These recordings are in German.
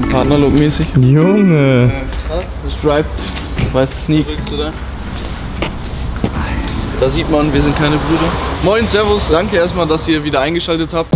Partnerlook-mäßig. Junge. Krass. Striped, weiße Sneak. Da sieht man, wir sind keine Brüder. Moin, servus, danke erstmal, dass ihr wieder eingeschaltet habt.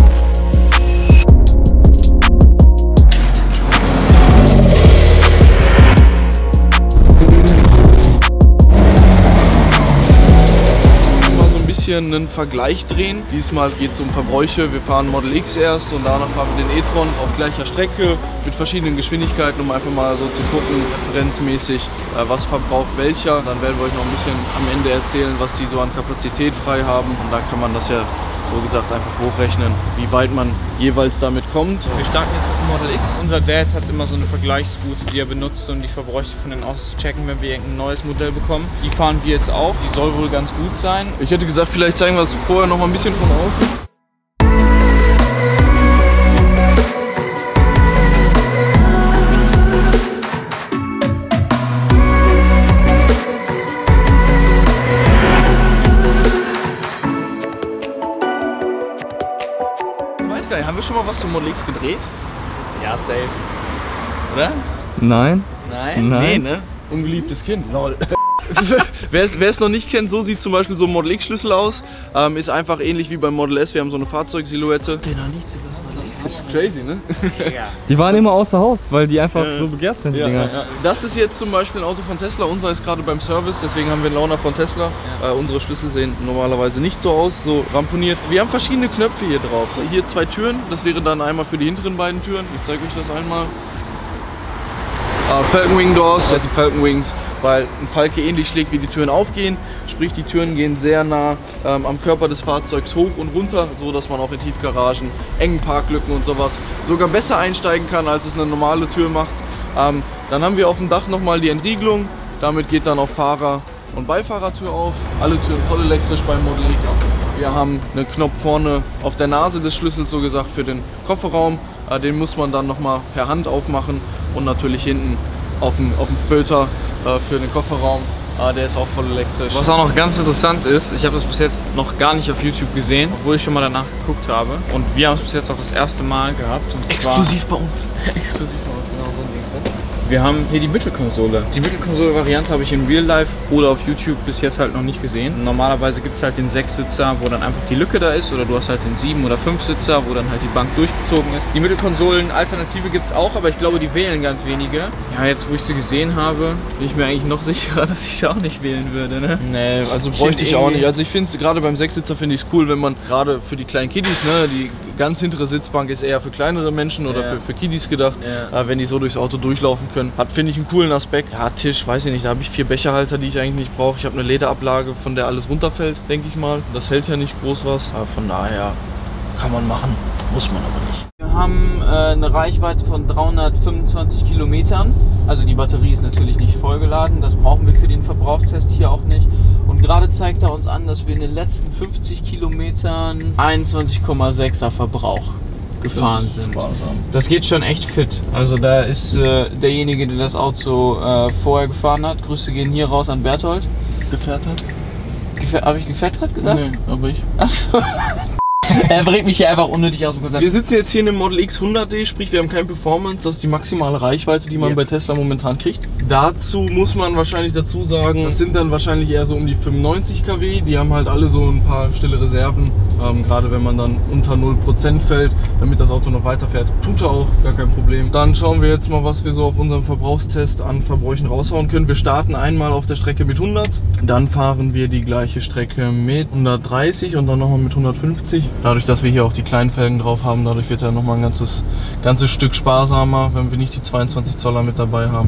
Einen Vergleich drehen. Diesmal geht es um Verbräuche. Wir fahren Model X erst und danach fahren wir den e-tron auf gleicher Strecke mit verschiedenen Geschwindigkeiten, um einfach mal so zu gucken, referenzmäßig, was verbraucht welcher. Dann werden wir euch noch ein bisschen am Ende erzählen, was die so an Kapazität frei haben. Und dann kann man das ja, so gesagt, einfach hochrechnen, wie weit man jeweils damit kommt. Wir starten jetzt mit dem Model X. Unser Dad hat immer so eine Vergleichsroute, die er benutzt, um die Verbräuche von den Autos zu checken, wenn wir irgendein neues Modell bekommen. Die fahren wir jetzt auch. Die soll wohl ganz gut sein. Ich hätte gesagt, vielleicht zeigen wir es vorher noch mal ein bisschen von außen. Haben wir schon mal was zum Model X gedreht? Ja, safe. Oder? Nein. Nein? Nee, ne? Ungeliebtes Kind. Lol. Wer es noch nicht kennt, so sieht zum Beispiel so ein Model X Schlüssel aus. Ist einfach ähnlich wie beim Model S. Wir haben so eine Fahrzeugsilhouette. Das ist crazy, ne? Ja. Die waren immer außer Haus, weil die einfach so begehrt sind, die Dinger. Ja. Das ist jetzt zum Beispiel ein Auto von Tesla. Unser ist gerade beim Service, deswegen haben wir einen Loaner von Tesla. Unsere Schlüssel sehen normalerweise nicht so aus, so ramponiert. Wir haben verschiedene Knöpfe hier drauf. Hier 2 Türen, das wäre dann einmal für die hinteren beiden Türen. Ich zeige euch das einmal. Falcon Wing Doors, das sind Falcon Wings, weil ein Falke ähnlich schlägt, wie die Türen aufgehen. Sprich, die Türen gehen sehr nah am Körper des Fahrzeugs hoch und runter, so dass man auch in Tiefgaragen, engen Parklücken und sowas sogar besser einsteigen kann, als es eine normale Tür macht. Dann haben wir auf dem Dach nochmal die Entriegelung. Damit geht dann auch Fahrer- und Beifahrertür auf. Alle Türen voll elektrisch beim Model X. Wir haben einen Knopf vorne auf der Nase des Schlüssels, so gesagt, für den Kofferraum. Den muss man dann nochmal per Hand aufmachen und natürlich hinten auf dem Böter für den Kofferraum. Der ist auch voll elektrisch. Was auch noch ganz interessant ist, ich habe das bis jetzt noch gar nicht auf YouTube gesehen, obwohl ich schon mal danach geguckt habe. Und wir haben es bis jetzt auch das erste Mal gehabt. Und Exklusiv bei uns. Exklusiv bei uns, genau so ein Ding ist das. Wir haben hier die Mittelkonsole. Die Mittelkonsole-Variante habe ich in Real Life oder auf YouTube bis jetzt halt noch nicht gesehen. Normalerweise gibt es halt den 6-Sitzer, wo dann einfach die Lücke da ist, oder du hast halt den 7- oder 5-Sitzer, wo dann halt die Bank durchgezogen ist. Die Mittelkonsolen-Alternative gibt es auch, aber ich glaube, die wählen ganz wenige. Ja, jetzt wo ich sie gesehen habe, bin ich mir eigentlich noch sicherer, dass ich sie auch nicht wählen würde, ne? Nee, also bräuchte ich auch nicht. Also ich finde es gerade beim 6-Sitzer finde ich es cool, wenn man gerade für die kleinen Kiddies, ne, die ganz hintere Sitzbank ist eher für kleinere Menschen oder für Kiddies gedacht, wenn die so durchs Auto durchlaufen können. Hat, finde ich, einen coolen Aspekt. Ja, Tisch, weiß ich nicht, da habe ich 4 Becherhalter, die ich eigentlich nicht brauche. Ich habe eine Lederablage, von der alles runterfällt, denke ich mal. Das hält ja nicht groß was, aber von daher kann man machen, muss man aber nicht. Wir haben eine Reichweite von 325 Kilometern. Also die Batterie ist natürlich nicht vollgeladen, das brauchen wir für den Verbrauchstest hier auch nicht. Und gerade zeigt er uns an, dass wir in den letzten 50 Kilometern 21,6er Verbrauch gefahren sind. Sparsam. Das geht schon echt fit. Also da ist derjenige, der das Auto vorher gefahren hat. Grüße gehen hier raus an Berthold. Gefährtet? Habe ich gefettert gesagt? Nee, aber ich. Achso. Er bringt mich hier einfach unnötig aus dem Konzept. Wir sitzen jetzt hier in dem Model X 100D, sprich wir haben kein Performance, das ist die maximale Reichweite, die man bei Tesla momentan kriegt. Dazu muss man wahrscheinlich dazu sagen, das sind dann wahrscheinlich eher so um die 95 kW, die haben halt alle so ein paar stille Reserven, gerade wenn man dann unter 0% fällt, damit das Auto noch weiterfährt. Tut er auch, gar kein Problem. Dann schauen wir jetzt mal, was wir so auf unserem Verbrauchstest an Verbräuchen raushauen können. Wir starten einmal auf der Strecke mit 100, dann fahren wir die gleiche Strecke mit 130 und dann nochmal mit 150. Dadurch, dass wir hier auch die kleinen Felgen drauf haben, dadurch wird er nochmal ein ganzes Stück sparsamer, wenn wir nicht die 22 Zoller mit dabei haben.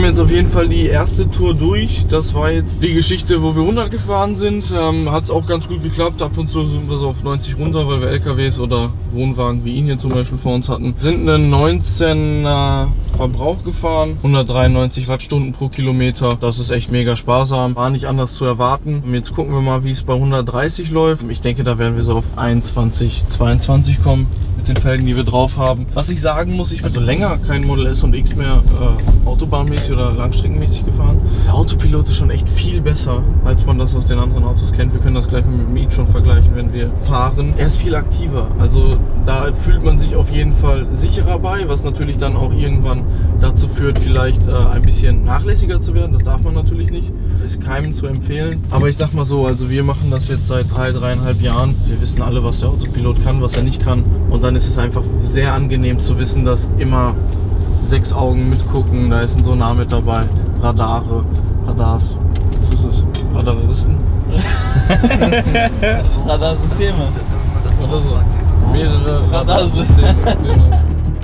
jetzt auf jeden Fall die erste Tour durch. Das war jetzt die Geschichte, wo wir 100 gefahren sind. Hat auch ganz gut geklappt. Ab und zu sind wir so auf 90 runter, weil wir LKWs oder Wohnwagen wie ihn hier zum Beispiel vor uns hatten. Sind einen 19er Verbrauch gefahren, 193 Wattstunden pro Kilometer. Das ist echt mega sparsam. War nicht anders zu erwarten. Und jetzt gucken wir mal, wie es bei 130 läuft. Ich denke, da werden wir so auf 21, 22 kommen mit den Felgen, die wir drauf haben. Was ich sagen muss, ich bin also länger kein Model S und X mehr autobahnmäßig oder langstreckenmäßig gefahren. Der Autopilot ist schon echt viel besser, als man das aus den anderen Autos kennt. Wir können das gleich mit dem e-tron vergleichen, wenn wir fahren. Er ist viel aktiver, also da fühlt man sich auf jeden Fall sicherer bei, was natürlich dann auch irgendwann dazu führt, vielleicht ein bisschen nachlässiger zu werden. Das darf man natürlich nicht, ist keinem zu empfehlen. Aber ich sag mal so, also wir machen das jetzt seit 3,5 Jahren. Wir wissen alle, was der Autopilot kann, was er nicht kann. Und dann ist es einfach sehr angenehm zu wissen, dass immer 6 Augen mitgucken, da ist ein Sonar mit dabei, Radars, was ist es? Radaristen? Radarsysteme. Oder so. Mehrere Radarsysteme. Genau.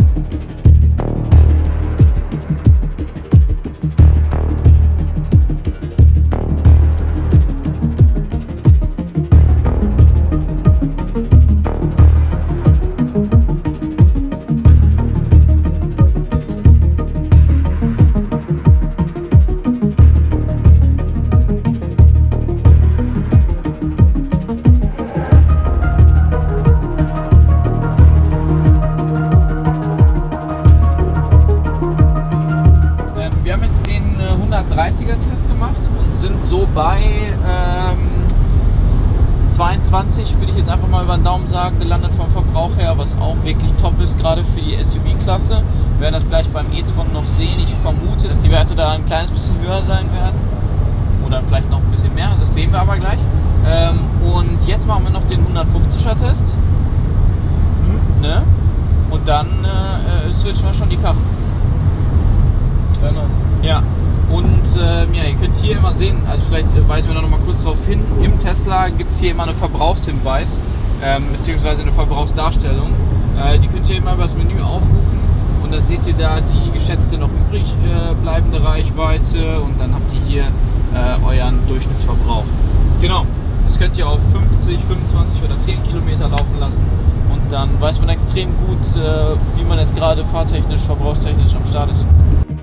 Test gemacht und sind so bei 22, würde ich jetzt einfach mal über den Daumen sagen, gelandet vom Verbrauch her, was auch wirklich top ist, gerade für die SUV-Klasse. Wir werden das gleich beim e-tron noch sehen. Ich vermute, dass die Werte da ein kleines bisschen höher sein werden oder vielleicht noch ein bisschen mehr, das sehen wir aber gleich. Und jetzt machen wir noch den 150er Test, ne? Und dann switchen wir schon die Karren. Sehr nice. Ja. Und ja, ihr könnt hier immer sehen, also vielleicht weisen wir noch mal kurz darauf hin, im Tesla gibt es hier immer einen Verbrauchshinweis, beziehungsweise eine Verbrauchsdarstellung. Die könnt ihr immer über das Menü aufrufen und dann seht ihr da die geschätzte noch übrig bleibende Reichweite und dann habt ihr hier euren Durchschnittsverbrauch. Genau, das könnt ihr auf 50, 25 oder 10 Kilometer laufen lassen und dann weiß man extrem gut, wie man jetzt gerade fahrtechnisch, verbrauchstechnisch am Start ist.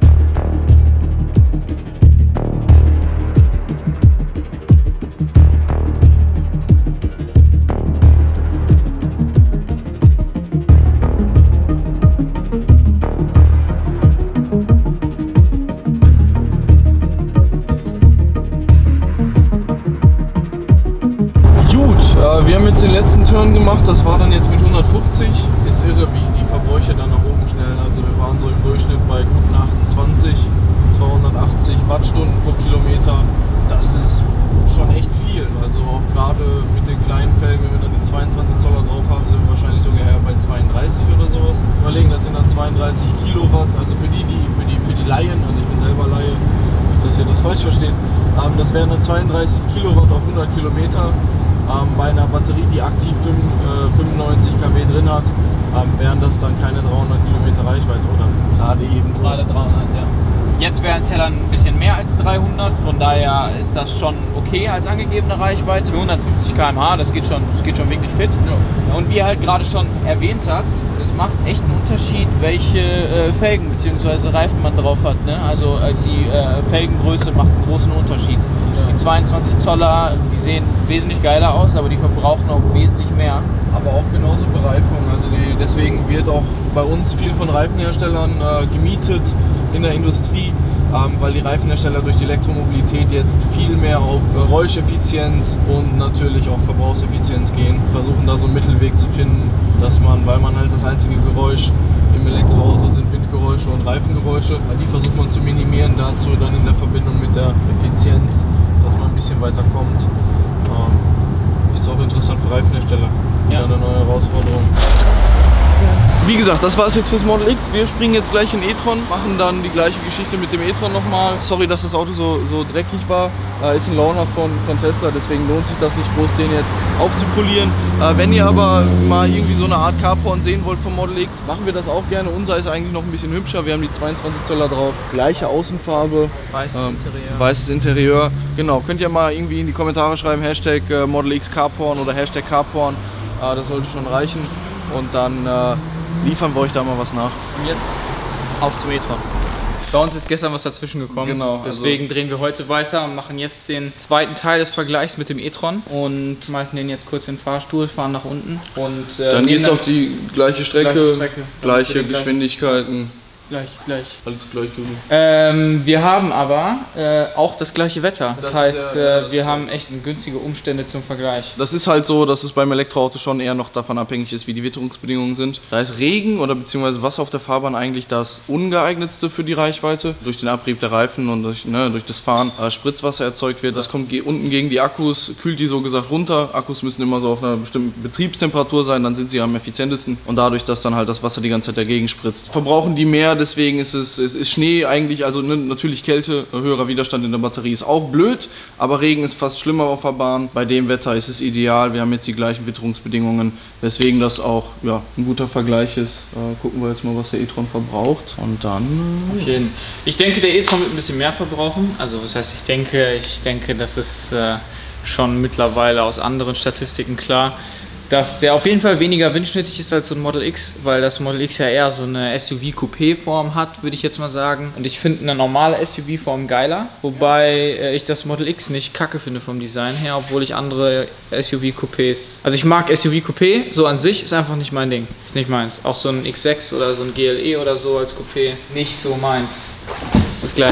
Wir haben jetzt den letzten Turn gemacht, das war dann jetzt mit 150. Ist irre, wie die Verbräuche dann nach oben schnellen. Also wir waren so im Durchschnitt bei guten 28, 280 Wattstunden pro Kilometer. Das ist schon echt viel. Also auch gerade mit den kleinen Felgen, wenn wir dann die 22 Zoller drauf haben, sind wir wahrscheinlich sogar eher bei 32 oder sowas. Überlegen, das sind dann 32 Kilowatt. Also für die Laien, also ich bin selber Laie, nicht, dass ihr das falsch versteht. Das wären dann 32 Kilowatt auf 100 Kilometer. Bei einer Batterie, die aktiv 95 kW drin hat, wären das dann keine 300 Kilometer Reichweite oder gerade eben so. Gerade 300, ja. Jetzt wären es ja dann ein bisschen mehr als 300, von daher ist das schon okay als angegebene Reichweite. 150 km/h, das geht schon wirklich fit. Ja. Und wie er halt gerade schon erwähnt hat, es macht echt einen Unterschied, welche Felgen bzw. Reifen man drauf hat. Ne? Also die Felgengröße macht einen großen Unterschied. Ja. Die 22 Zoller, die sehen wesentlich geiler aus, aber die verbrauchen auch wesentlich mehr. Aber auch genauso Bereifung, also deswegen wird auch bei uns viel von Reifenherstellern gemietet in der Industrie, weil die Reifenhersteller durch die Elektromobilität jetzt viel mehr auf Räuscheffizienz und natürlich auch Verbrauchseffizienz gehen, versuchen da so einen Mittelweg zu finden, dass man, weil man halt das einzige Geräusch im Elektroauto sind Windgeräusche und Reifengeräusche, die versucht man zu minimieren, dazu dann in der Verbindung mit der Effizienz, dass man ein bisschen weiter kommt. Ist auch interessant für Reifenhersteller, wieder eine neue Herausforderung. Wie gesagt, das war es jetzt fürs Model X. Wir springen jetzt gleich in e-tron, machen dann die gleiche Geschichte mit dem e-tron nochmal. Sorry, dass das Auto so dreckig war. Ist ein Loaner von Tesla, deswegen lohnt sich das nicht groß, den jetzt aufzupolieren. Wenn ihr aber mal irgendwie so eine Art Carporn sehen wollt vom Model X, machen wir das auch gerne. Unser ist eigentlich noch ein bisschen hübscher. Wir haben die 22 Zöller drauf. Gleiche Außenfarbe. Weißes Interieur. Weißes Interieur. Genau, könnt ihr mal irgendwie in die Kommentare schreiben, Hashtag Model X Carporn oder Hashtag Carporn. Das sollte schon reichen. Und dann liefern wir euch da mal was nach. Und jetzt auf zum e-tron. Bei uns ist gestern was dazwischen gekommen. Genau. Deswegen drehen wir heute weiter und machen jetzt den zweiten Teil des Vergleichs mit dem e-tron und schmeißen den jetzt kurz in den Fahrstuhl, fahren nach unten und dann geht es auf die gleiche Strecke, gleiche Geschwindigkeiten. Gleich. Alles gleich gewesen. Wir haben aber auch das gleiche Wetter. Das heißt, wir haben echt günstige Umstände zum Vergleich. Das ist halt so, dass es beim Elektroauto schon eher noch davon abhängig ist, wie die Witterungsbedingungen sind. Da ist Regen oder beziehungsweise Wasser auf der Fahrbahn eigentlich das ungeeignetste für die Reichweite. Durch den Abrieb der Reifen und durch das Fahren Spritzwasser erzeugt wird. Das kommt unten gegen die Akkus, kühlt die so gesagt runter. Akkus müssen immer so auf einer bestimmten Betriebstemperatur sein, dann sind sie am effizientesten. Und dadurch, dass dann halt das Wasser die ganze Zeit dagegen spritzt, verbrauchen die mehr. Deswegen ist ist Schnee eigentlich, also natürlich Kälte, höherer Widerstand in der Batterie ist auch blöd, aber Regen ist fast schlimmer auf der Bahn. Bei dem Wetter ist es ideal, wir haben jetzt die gleichen Witterungsbedingungen, weswegen das auch ein guter Vergleich ist. Gucken wir jetzt mal, was der e-tron verbraucht und dann... Auf jeden. Ich denke, der e-tron wird ein bisschen mehr verbrauchen, also was heißt ich denke, das ist schon mittlerweile aus anderen Statistiken klar, dass der auf jeden Fall weniger windschnittig ist als so ein Model X, weil das Model X ja eher so eine SUV-Coupé-Form hat, würde ich jetzt mal sagen. Und ich finde eine normale SUV-Form geiler, wobei ich das Model X nicht kacke finde vom Design her, obwohl ich andere SUV-Coupés... Also ich mag SUV-Coupé, so an sich ist einfach nicht mein Ding, ist nicht meins. Auch so ein X6 oder so ein GLE oder so als Coupé, nicht so meins. Bis gleich.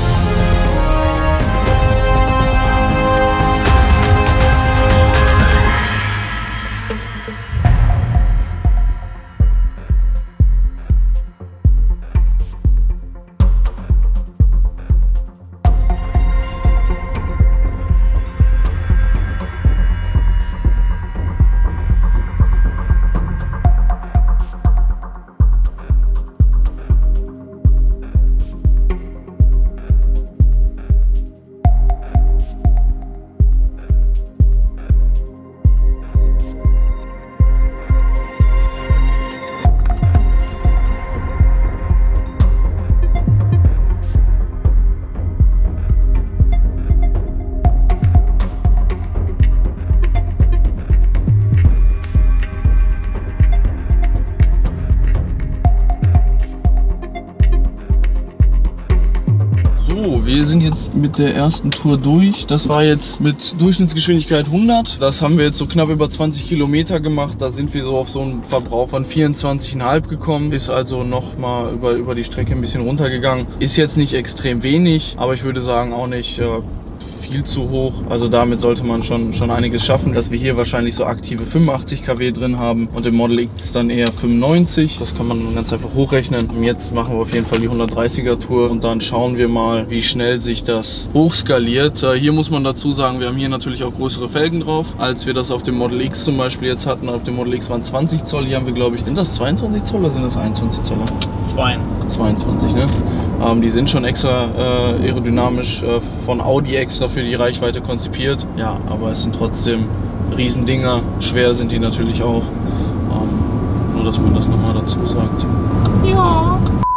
Wir sind jetzt mit der ersten Tour durch. Das war jetzt mit Durchschnittsgeschwindigkeit 100. Das haben wir jetzt so knapp über 20 Kilometer gemacht. Da sind wir so auf so einen Verbrauch von 24,5 gekommen. Ist also noch mal über die Strecke ein bisschen runtergegangen. Ist jetzt nicht extrem wenig, aber ich würde sagen auch nicht viel zu hoch. Also damit sollte man schon einiges schaffen, dass wir hier wahrscheinlich so aktive 85 kW drin haben und im Model X dann eher 95. Das kann man ganz einfach hochrechnen. Und jetzt machen wir auf jeden Fall die 130er Tour und dann schauen wir mal, wie schnell sich das hochskaliert. Hier muss man dazu sagen, wir haben hier natürlich auch größere Felgen drauf, als wir das auf dem Model X zum Beispiel jetzt hatten. Auf dem Model X waren 20 Zoll, hier haben wir glaube ich, sind das 22 Zoll oder sind das 21 Zoll? 22, ne? Die sind schon extra aerodynamisch von Audi extra für die Reichweite konzipiert. Ja, aber es sind trotzdem Riesendinger. Schwer sind die natürlich auch. Nur, dass man das nochmal dazu sagt. Ja.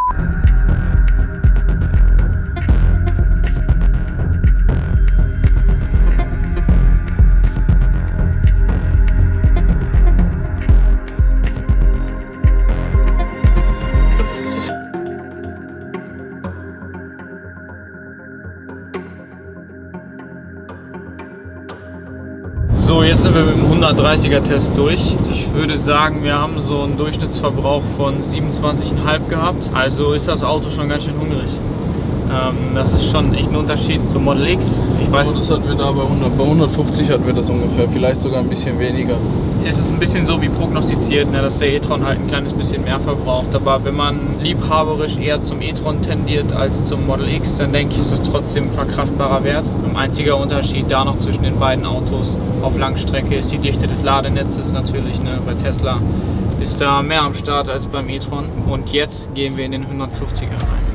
So, jetzt sind wir mit dem 130er Test durch. Ich würde sagen, wir haben so einen Durchschnittsverbrauch von 27,5 gehabt. Also ist das Auto schon ganz schön hungrig. Das ist schon echt ein Unterschied zum Model X. Ich weiß, das hatten wir da bei 150 hatten wir das ungefähr, vielleicht sogar ein bisschen weniger. ist es ein bisschen so wie prognostiziert, ne, dass der e-tron halt ein kleines bisschen mehr verbraucht. Aber wenn man liebhaberisch eher zum e-tron tendiert als zum Model X, dann denke ich, ist es trotzdem ein verkraftbarer Wert. Ein einziger Unterschied da noch zwischen den beiden Autos auf Langstrecke ist die Dichte des Ladenetzes natürlich. Ne. Bei Tesla ist da mehr am Start als beim e-tron. Und jetzt gehen wir in den 150er rein.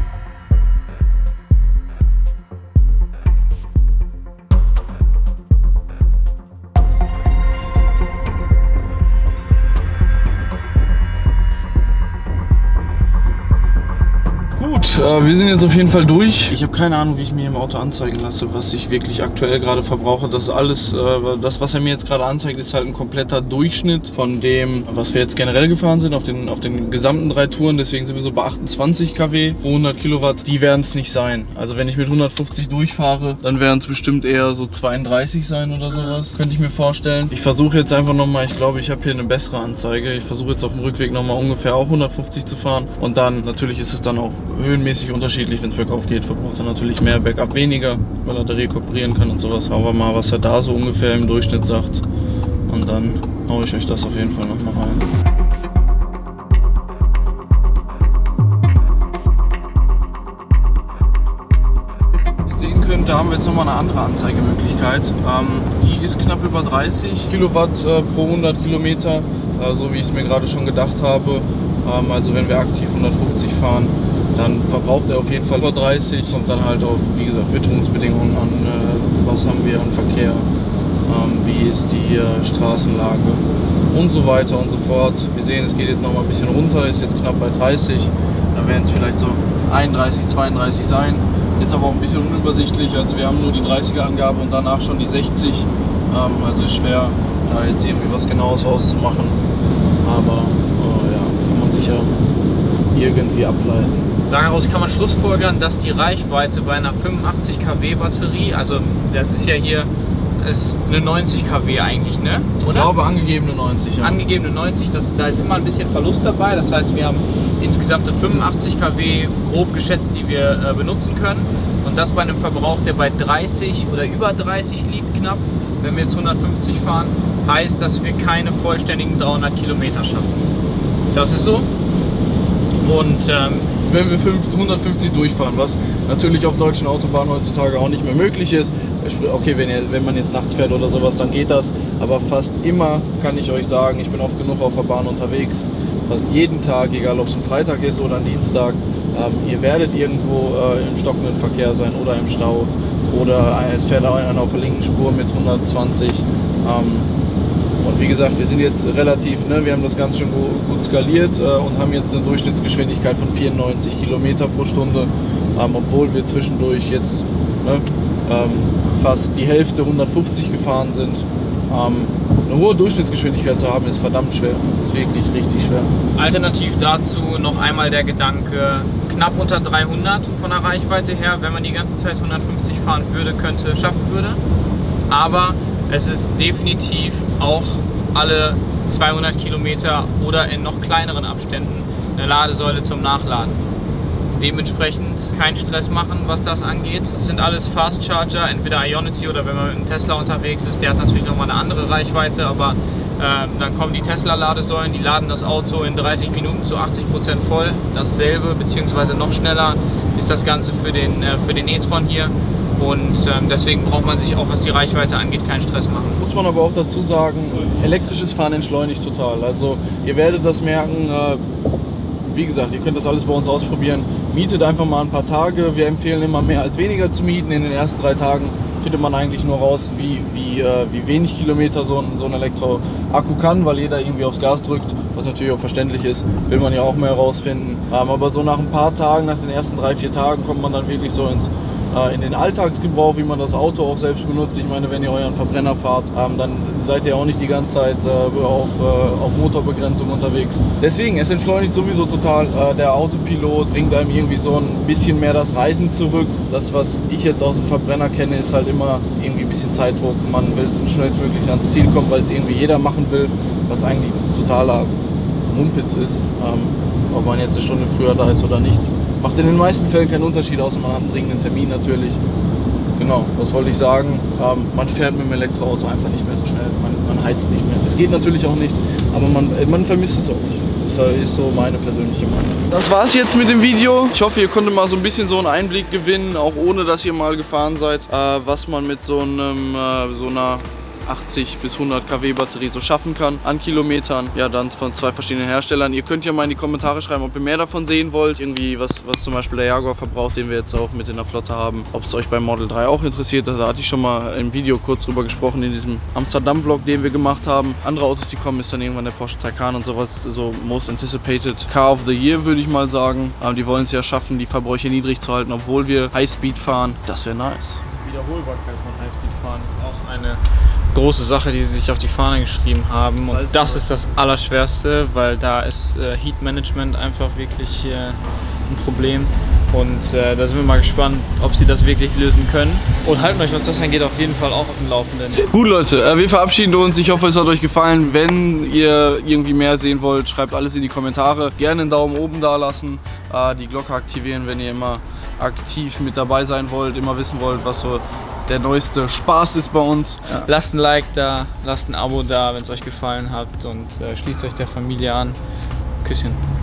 Wir sind jetzt auf jeden Fall durch. Ich habe keine Ahnung, wie ich mir im Auto anzeigen lasse, was ich wirklich aktuell gerade verbrauche. Das ist alles, das was er mir jetzt gerade anzeigt, ist halt ein kompletter Durchschnitt von dem, was wir jetzt generell gefahren sind auf den gesamten 3 Touren. Deswegen sind wir so bei 28 kW pro 100 Kilowatt. Die werden es nicht sein. Also wenn ich mit 150 durchfahre, dann werden es bestimmt eher so 32 sein oder sowas. Könnte ich mir vorstellen. Ich versuche jetzt einfach nochmal, ich glaube, ich habe hier eine bessere Anzeige. Ich versuche jetzt auf dem Rückweg nochmal ungefähr auch 150 zu fahren. Und dann, natürlich ist es dann auch höhenmäßig unterschiedlich, wenn es bergauf geht, verbraucht er natürlich mehr, bergab weniger, weil er da rekuperieren kann und sowas. Schauen wir mal, was er da so ungefähr im Durchschnitt sagt. Und dann haue ich euch das auf jeden Fall nochmal rein. Da haben wir jetzt nochmal eine andere Anzeigemöglichkeit. Die ist knapp über 30 Kilowatt pro 100 Kilometer, so wie ich es mir gerade schon gedacht habe. Also wenn wir aktiv 150 fahren, dann verbraucht er auf jeden Fall über 30. Kommt dann halt auf, wie gesagt, Witterungsbedingungen an, was haben wir an Verkehr, wie ist die Straßenlage und so weiter und so fort. Wir sehen, es geht jetzt nochmal ein bisschen runter, ist jetzt knapp bei 30. Dann werden es vielleicht so 31, 32 sein. Ist aber auch ein bisschen unübersichtlich, also wir haben nur die 30er Angabe und danach schon die 60. Also ist schwer, da jetzt irgendwie was Genaues auszumachen. Aber ja, kann man sicher irgendwie ableiten. Daraus kann man schlussfolgern, dass die Reichweite bei einer 85 kW Batterie, also das ist ja hier ist eine 90 kW eigentlich, ne? Oder? Ich glaube angegebene 90. Ja. Angegebene 90, da ist immer ein bisschen Verlust dabei. Das heißt, wir haben insgesamt 85 kW grob geschätzt, die wir benutzen können. Und das bei einem Verbrauch, der bei 30 oder über 30 liegt knapp, wenn wir jetzt 150 fahren, heißt, dass wir keine vollständigen 300 Kilometer schaffen. Das ist so. Und wenn wir 150 durchfahren, was natürlich auf deutschen Autobahnen heutzutage auch nicht mehr möglich ist. Okay, wenn man jetzt nachts fährt oder sowas, dann geht das. Aber fast immer kann ich euch sagen, ich bin oft genug auf der Bahn unterwegs. Fast jeden Tag, egal ob es ein Freitag ist oder ein Dienstag, ihr werdet irgendwo im stockenden Verkehr sein oder im Stau. Oder es fährt einer auf der linken Spur mit 120. Und wie gesagt, wir sind jetzt relativ, ne, wir haben das Ganze schon gut skaliert und haben jetzt eine Durchschnittsgeschwindigkeit von 94 Kilometer pro Stunde, obwohl wir zwischendurch jetzt fast die Hälfte 150 gefahren sind. Eine hohe Durchschnittsgeschwindigkeit zu haben ist verdammt schwer, das ist wirklich richtig schwer. Alternativ dazu noch einmal der Gedanke, knapp unter 300 von der Reichweite her, wenn man die ganze Zeit 150 fahren würde, schaffen würde. Aber es ist definitiv auch alle 200 Kilometer oder in noch kleineren Abständen eine Ladesäule zum Nachladen. Dementsprechend keinen Stress machen, was das angeht. Das sind alles Fast Charger, entweder Ionity oder wenn man mit einem Tesla unterwegs ist, der hat natürlich nochmal eine andere Reichweite, aber dann kommen die Tesla-Ladesäulen, die laden das Auto in 30 Minuten zu 80% voll. Dasselbe, beziehungsweise noch schneller ist das Ganze für den e-tron hier. Und deswegen braucht man sich auch, was die Reichweite angeht, keinen Stress machen. Muss man aber auch dazu sagen, elektrisches Fahren entschleunigt total. Also ihr werdet das merken, wie gesagt, ihr könnt das alles bei uns ausprobieren. Mietet einfach mal ein paar Tage. Wir empfehlen immer mehr als weniger zu mieten. In den ersten 3 Tagen findet man eigentlich nur raus, wie wenig Kilometer so ein Elektroakku kann, weil jeder irgendwie aufs Gas drückt, was natürlich auch verständlich ist, will man ja auch mehr herausfinden. Aber so nach ein paar Tagen, nach den ersten 3, 4 Tagen kommt man dann wirklich so in den Alltagsgebrauch, wie man das Auto auch selbst benutzt. Ich meine, wenn ihr euren Verbrenner fahrt, dann seid ihr auch nicht die ganze Zeit auf Motorbegrenzung unterwegs. Deswegen, es entschleunigt sowieso total. Der Autopilot bringt einem irgendwie so ein bisschen mehr das Reisen zurück. Das, was ich jetzt aus dem Verbrenner kenne, ist halt immer irgendwie ein bisschen Zeitdruck. Man will so schnellstmöglich ans Ziel kommen, weil es irgendwie jeder machen will, was eigentlich totaler Mumpitz ist. Ob man jetzt eine Stunde früher da ist oder nicht. Macht in den meisten Fällen keinen Unterschied, außer man hat einen dringenden Termin natürlich. Genau, was wollte ich sagen? Man fährt mit dem Elektroauto einfach nicht mehr so schnell, man heizt nicht mehr. Es geht natürlich auch nicht, aber man vermisst es auch nicht. Das ist so meine persönliche Meinung. Das war's jetzt mit dem Video. Ich hoffe, ihr konntet mal so ein bisschen so einen Einblick gewinnen, auch ohne dass ihr mal gefahren seid, was man mit so einer 80 bis 100 kW Batterie so schaffen kann an Kilometern. Ja, dann von 2 verschiedenen Herstellern. Ihr könnt ja mal in die Kommentare schreiben, ob ihr mehr davon sehen wollt. Irgendwie was zum Beispiel der Jaguar verbraucht, den wir jetzt auch mit in der Flotte haben. Ob es euch beim Model 3 auch interessiert. Da hatte ich schon mal im Video kurz drüber gesprochen in diesem Amsterdam-Vlog, den wir gemacht haben. Andere Autos, die kommen, ist dann irgendwann der Porsche Taycan und sowas. So Most Anticipated Car of the Year, würde ich mal sagen. Aber die wollen es ja schaffen, die Verbräuche niedrig zu halten, obwohl wir Highspeed fahren. Das wäre nice. Die Wiederholbarkeit von Highspeed fahren ist auch eine große Sache, die sie sich auf die Fahne geschrieben haben, und das ist das Allerschwerste, weil da ist Heat Management einfach wirklich ein Problem, und da sind wir mal gespannt, ob sie das wirklich lösen können, und halten euch, was das angeht, auf jeden Fall auch auf dem Laufenden. Gut, Leute, wir verabschieden uns. Ich hoffe, es hat euch gefallen. Wenn ihr irgendwie mehr sehen wollt, schreibt alles in die Kommentare. Gerne einen Daumen oben da lassen, die Glocke aktivieren, wenn ihr immer aktiv mit dabei sein wollt, immer wissen wollt, was so der neueste Spaß ist bei uns. Ja. Lasst ein Like da, lasst ein Abo da, wenn es euch gefallen hat, und schließt euch der Familie an. Küsschen.